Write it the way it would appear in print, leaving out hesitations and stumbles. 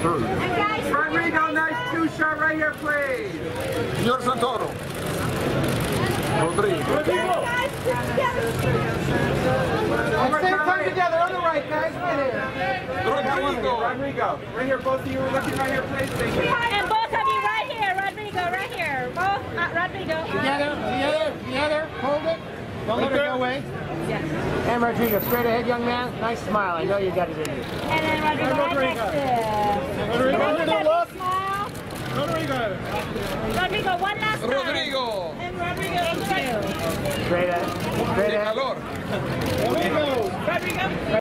third. Rodrigo, nice two-shot right here, please. Señor Santoro. Rodrigo. Come together on the right, guys. Right here. Rodrigo. Right here, both of you are looking right here, please. Thank you. And both of you right here, Rodrigo, right here. Both, Rodrigo. Together, hold it. Don't let her go away. Yes. And Rodrigo, straight ahead, young man. Nice smile. I know you got it in you. And then Rodrigo right next to him. Rodrigo, Smile. Rodrigo. Rodrigo, one last time. Rodrigo. And Rodrigo, thank you. Straight ahead. Straight ahead. Calor. Rodrigo. Rodrigo.